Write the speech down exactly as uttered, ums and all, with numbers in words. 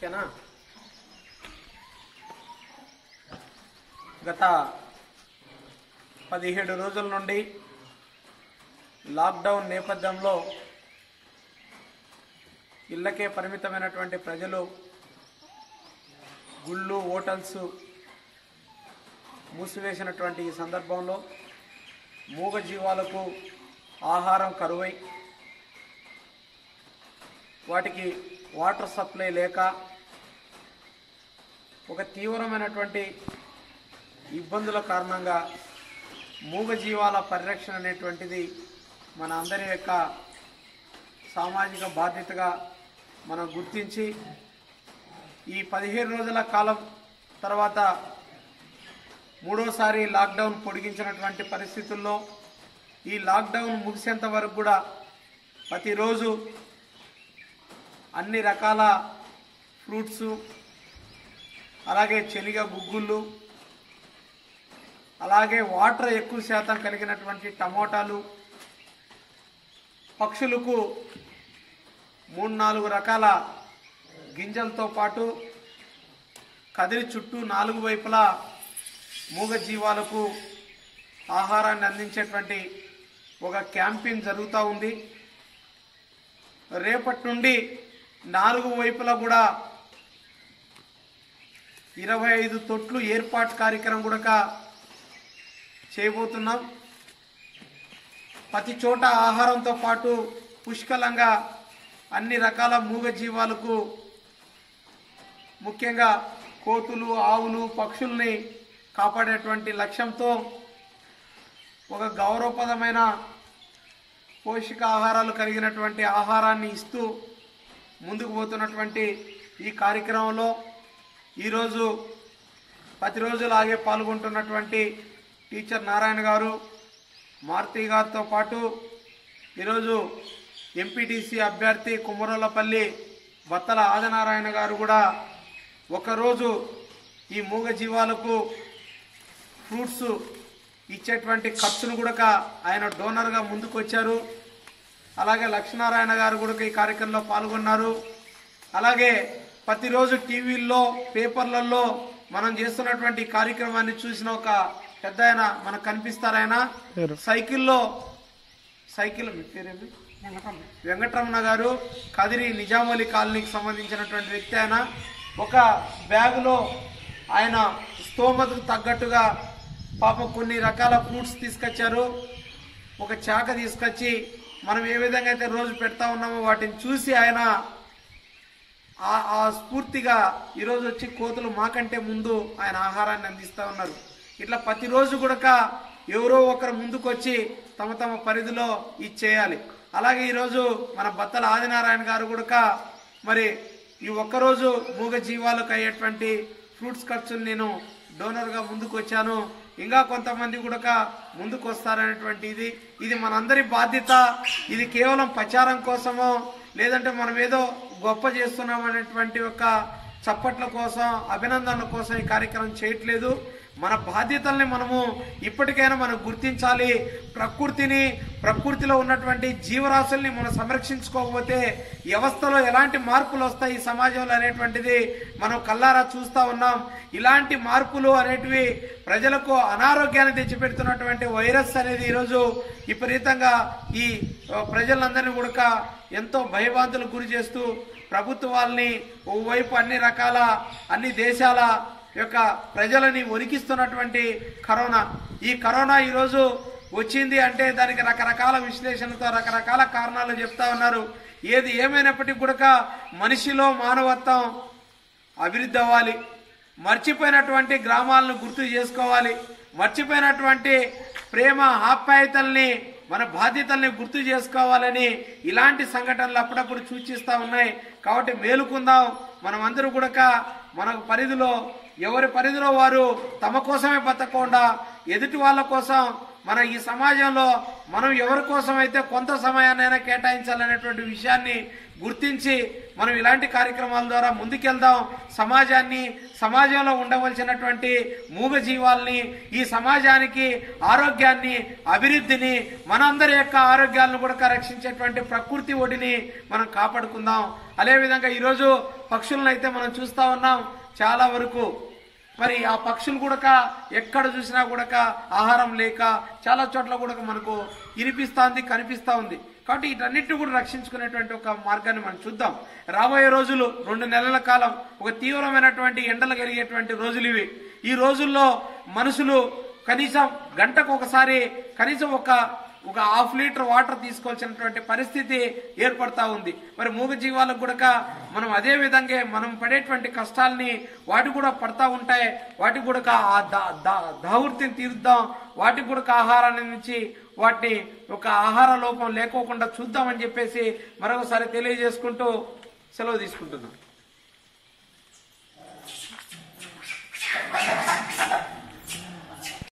ఓకేనా? గత పదిహేడు రోజుల నుండి లాక్డౌన్ నేపథ్యంలో ఇళ్లకే పరిమితమైనటువంటి ప్రజలు గుళ్ళు హోటల్స్ మూసివేసినటువంటి ఈ సందర్భంలో మూగ జీవాలకు ఆహారం కరువై వాటికి వాటర్ సప్లై లేక ఒక తీవ్రమైనటువంటి ఇబ్బందుల కారణంగా మూగ జీవాల పరిరక్షణ అనేటువంటిది మన అందరి యొక్క సామాజిక బాధ్యతగా మనం గుర్తించి ఈ పదిహేను రోజుల కాలం తర్వాత మూడోసారి లాక్డౌన్ పొడిగించినటువంటి పరిస్థితుల్లో ఈ లాక్డౌన్ ముగిసేంత వరకు కూడా ప్రతిరోజు అన్ని రకాల ఫ్రూట్స్, అలాగే శనగ గుగ్గుళ్ళు, అలాగే వాటర్ ఎక్కువ శాతం కలిగినటువంటి టమోటాలు, పక్షులకు మూడు నాలుగు రకాల గింజలతో పాటు కదిరి చుట్టూ నాలుగు వైపులా మూగ జీవాలకు ఆహారాన్ని అందించేటువంటి ఒక క్యాంపింగ్ జరుగుతూ ఉంది. రేపటి నుండి నాలుగు వైపులా కూడా ఇరవై ఐదు తొట్లు ఏర్పాటు కార్యక్రమం కూడా చేయబోతున్నాం. ప్రతి చోట ఆహారంతో పాటు పుష్కలంగా అన్ని రకాల మూగ జీవాలకు, ముఖ్యంగా కోతులు, ఆవులు, పక్షుల్ని కాపాడేటువంటి లక్ష్యంతో ఒక గౌరవప్రదమైన పోషకాహారాలు కలిగినటువంటి ఆహారాన్ని ఇస్తూ ముందుకు పోతున్నటువంటి ఈ కార్యక్రమంలో ఈరోజు ప్రతిరోజులాగే పాల్గొంటున్నటువంటి టీచర్ నారాయణ గారు, మారుతి గారితో పాటు ఈరోజు ఎంపీటీసీ అభ్యర్థి కుమ్మరోలపల్లి బత్తల ఆదినారాయణ గారు కూడా ఒకరోజు ఈ మూగ జీవాలకు ఫ్రూట్స్ ఇచ్చేటువంటి ఖర్చును కూడా ఆయన డోనర్గా ముందుకు వచ్చారు. అలాగే లక్ష్మీనారాయణ గారు కూడా ఈ కార్యక్రమంలో పాల్గొన్నారు. అలాగే ప్రతిరోజు టీవీల్లో, పేపర్లలో మనం చేస్తున్నటువంటి కార్యక్రమాన్ని చూసిన ఒక పెద్ద ఆయన మనకు కనిపిస్తారు. ఆయన సైకిల్లో సైకిల్ పేరేమి వెంకటరమణ గారు, కదిరి నిజామలి కాలనీకి సంబంధించినటువంటి వ్యక్తి. ఆయన ఒక బ్యాగులో ఆయన స్తోమతకు తగ్గట్టుగా పాపం కొన్ని రకాల ఫ్రూట్స్ తీసుకొచ్చారు. ఒక చాక తీసుకొచ్చి మనం ఏ విధంగా అయితే రోజు పెడతా ఉన్నామో వాటిని చూసి ఆయన ఆ స్ఫూర్తిగా ఈరోజు వచ్చి కోతులు మాకంటే ముందు ఆయన ఆహారాన్ని అందిస్తూ ఉన్నారు. ఇట్లా ప్రతిరోజు కూడా ఎవరో ఒకరు ముందుకు వచ్చి తమ తమ పరిధిలో ఇది చేయాలి. అలాగే ఈరోజు మన బత్తల ఆదినారాయణ గారు కూడా మరి ఈ ఒక్కరోజు మూగ జీవాలకు అయ్యేటువంటి ఫ్రూట్స్ ఖర్చులు నేను డోనర్గా ముందుకు వచ్చాను. ఇంకా కొంతమంది కూడా ముందుకు వస్తారనేటువంటి ఇది ఇది మనందరి బాధ్యత. ఇది కేవలం ప్రచారం కోసమో లేదంటే మనం ఏదో గొప్ప చేస్తున్నాం అనేటువంటి ఒక చప్పట్ల కోసం, అభినందనల కోసం ఈ కార్యక్రమం చేయట్లేదు. మన బాధ్యతల్ని మనము ఇప్పటికైనా మనం గుర్తించాలి. ప్రకృతిని, ప్రకృతిలో ఉన్నటువంటి జీవరాశుల్ని మనం సంరక్షించుకోకపోతే వ్యవస్థలో ఎలాంటి మార్పులు వస్తాయి ఈ సమాజంలో అనేటువంటిది మనం కల్లారా చూస్తూ ఉన్నాం. ఇలాంటి మార్పులు అనేటివి ప్రజలకు అనారోగ్యాన్ని తెచ్చిపెడుతున్నటువంటి వైరస్ అనేది ఈరోజు విపరీతంగా ఈ ప్రజలందరినీ కూడా ఎంతో భయభ్రాంతులకు గురి చేస్తూ ప్రభుత్వాల్ని ఓవైపు అన్ని రకాల అన్ని దేశాల యొక్క ప్రజలని వణికిస్తున్నటువంటి కరోనా. ఈ కరోనా ఈరోజు వచ్చింది అంటే దానికి రకరకాల విశ్లేషణతో రకరకాల కారణాలు చెప్తా ఉన్నారు. ఏది ఏమైనప్పటికీ కూడా మనిషిలో మానవత్వం అభివృద్ధి అవ్వాలి. మర్చిపోయినటువంటి గ్రామాలను గుర్తు చేసుకోవాలి. మర్చిపోయినటువంటి ప్రేమ ఆప్యాయతల్ని, మన బాధ్యతల్ని గుర్తు చేసుకోవాలని ఇలాంటి సంఘటనలు అప్పుడప్పుడు సూచిస్తూ ఉన్నాయి. కాబట్టి మేలుకుందాం. మనమందరూ కూడా మన పరిధిలో ఎవరి పరిధిలో వారు తమ కోసమే బతకకుండా ఎదుటి వాళ్ళ కోసం మన ఈ సమాజంలో మనం ఎవరి కోసం అయితే కొంత సమయాన్నైనా కేటాయించాలనేటువంటి విషయాన్ని గుర్తించి మనం ఇలాంటి కార్యక్రమాల ద్వారా ముందుకెళ్దాం. సమాజాన్ని, సమాజంలో ఉండవలసినటువంటి మూగ జీవాల్ని, ఈ సమాజానికి ఆరోగ్యాన్ని, అభివృద్ధిని, మనందరి యొక్క ఆరోగ్యాలను కూడా రక్షించేటువంటి ప్రకృతి ఒడిని మనం కాపాడుకుందాం. అదేవిధంగా ఈరోజు పక్షులను అయితే మనం చూస్తా ఉన్నాం. చాలా వరకు మరి ఆ పక్షులు కూడా ఎక్కడ చూసినా కూడా ఆహారం లేక చాలా చోట్ల కూడా మనకు వినిపిస్తోంది, కనిపిస్తూ ఉంది. కాబట్టి వీటన్నిటిని కూడా రక్షించుకునేటువంటి ఒక మార్గాన్ని మనం చూద్దాం. రాబోయే రోజులు రెండు నెలల కాలం ఒక తీవ్రమైనటువంటి ఎండలు కలిగేటువంటి రోజులు ఇవి. ఈ రోజుల్లో మనుషులు కనీసం గంటకు ఒకసారి కనీసం ఒక ఒక హాఫ్ లీటర్ వాటర్ తీసుకోవాల్సినటువంటి పరిస్థితి ఏర్పడతా ఉంది. మరి మూగ జీవాలకు కూడా మనం అదే విధంగా మనం పడేటువంటి కష్టాలని వాటి కూడా పడతా ఉంటాయి. వాటికి కూడా ఆ దాహృతిని తీరుద్దాం. వాటికి కూడా ఆహారాన్ని నుంచి వాటిని ఒక ఆహార లోపం లేకోకుండా చూద్దామని చెప్పేసి మరొకసారి తెలియజేసుకుంటూ సెలవు తీసుకుంటున్నాం.